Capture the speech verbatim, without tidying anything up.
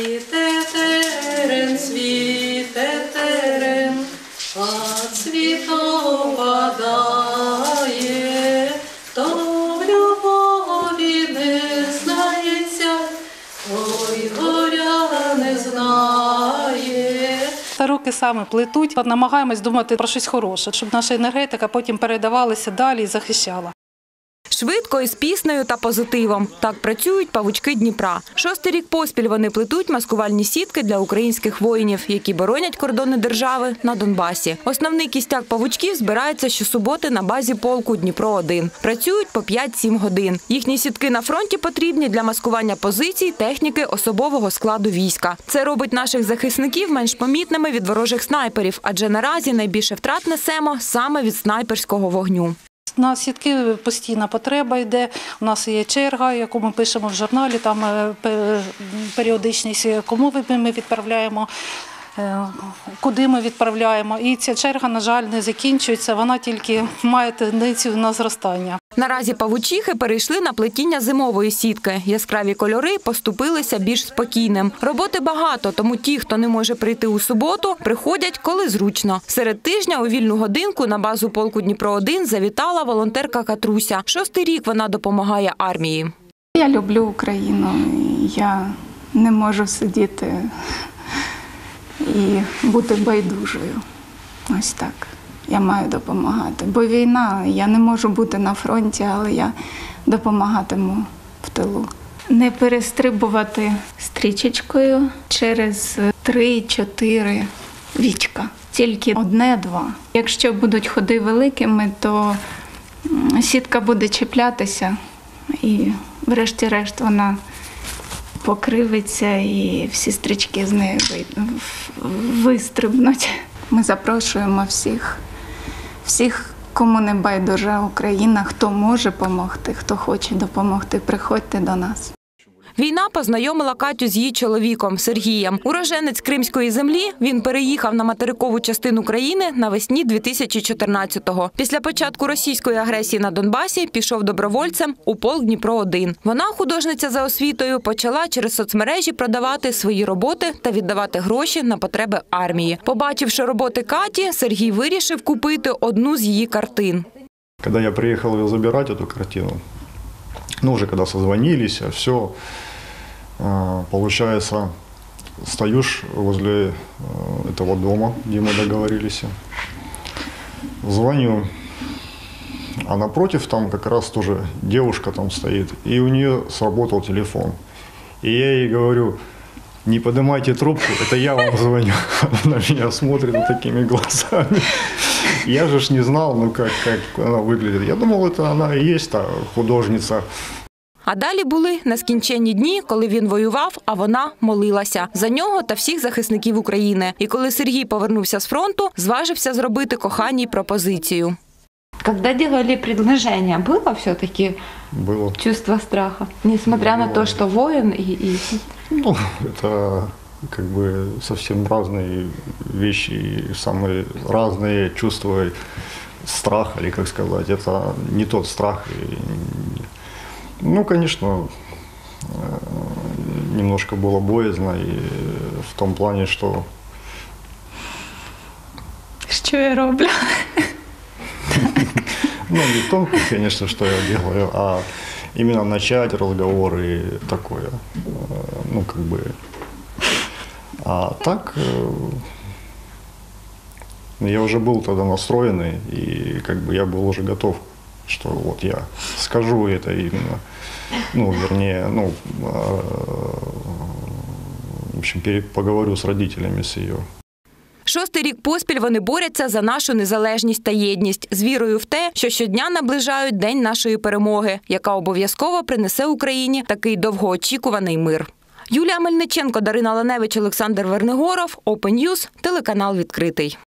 Цвіте терен, цвіте терен, а цвітом падає, то в любові не знається, ой, горя не знає. Та руки саме плетуть, намагаємось думати про щось хороше, щоб наша енергетика потім передавалася далі і захищала. Швидко, із піснею та позитивом. Так працюють павучки Дніпра. Шостий рік поспіль вони плетуть маскувальні сітки для українських воїнів, які боронять кордони держави на Донбасі. Основний кістяк павучків збирається щосуботи на базі полку Дніпро один. Працюють по п'ять-сім годин. Їхні сітки на фронті потрібні для маскування позицій, техніки, особового складу війська. Це робить наших захисників менш помітними від ворожих снайперів, адже наразі найбільше втрат несемо саме від снайперського вогню. На сітки постійна потреба йде, у нас є черга, яку ми пишемо в журналі, там періодичність, кому ми відправляємо, куди ми відправляємо. І ця черга, на жаль, не закінчується, вона тільки має тенденцію на зростання. Наразі павучихи перейшли на плетіння зимової сітки. Яскраві кольори поступилися більш спокійним. Роботи багато, тому ті, хто не може прийти у суботу, приходять, коли зручно. Серед тижня у вільну годинку на базу полку Дніпро один завітала волонтерка Катруся. Шостий рік вона допомагає армії. Я люблю Україну, я не можу сидіти і бути байдужою. Ось так. Я маю допомагати. Бо війна, я не можу бути на фронті, але я допомагатиму в тилу. Не перестрибувати стрічечкою через три-чотири вічка. Тільки одне-два. Якщо будуть ходи великими, то сітка буде чіплятися і врешті-решт вона покривиться і всі стрічки з нею вистрибнуть. Ми запрошуємо всіх, всіх, кому не байдужа Україна, хто може допомогти, хто хоче допомогти, приходьте до нас. Війна познайомила Катю з її чоловіком Сергієм. Уроженець Кримської землі, він переїхав на материкову частину країни навесні дві тисячі чотирнадцятого. Після початку російської агресії на Донбасі пішов добровольцем у полк Дніпро один. Вона, художниця за освітою, почала через соцмережі продавати свої роботи та віддавати гроші на потреби армії. Побачивши роботи Каті, Сергій вирішив купити одну з її картин. Коли я приїхав її забирати цю картину, ну, уже когда созвонились, все, получается, стоишь возле этого дома, где мы договорились, звоню, а напротив там как раз тоже девушка там стоит, и у нее сработал телефон. И я ей говорю: не поднимайте трубку, это я вам звоню. Она на меня смотрит вот такими глазами. Я же ж не знал, ну как, как она выглядит. Я думал, это она и есть та художниця. А далі були нескінченні дні, коли він воював, а вона молилася за нього та всіх захисників України. І коли Сергій повернувся з фронту, зважився зробити коханій пропозицію. Когда делали предложение, было все-таки было чувство страха, несмотря было. На то, что воин и, и... Ну, это как бы совсем разные вещи, и самые разные чувства страха, или как сказать, это не тот страх. И, ну, конечно, немножко было боязно, и в том плане, что... Что я роблю? Ну, не в том, конечно, что я делаю, а именно начать разговор и такое. Ну, как бы... А так, я уже был тогда настроенный, и как бы я был уже готов, что вот я скажу это именно, ну, вернее, ну, в общем, поговорю с родителями, с ее. Шостий рік поспіль вони борються за нашу незалежність та єдність, з вірою в те, що щодня наближають День нашої перемоги, яка обов'язково принесе Україні такий довгоочікуваний мир. Юлія Мельниченко, Дарина Ланевич, Олександр Вернигоров, Open News, телеканал «Відкритий».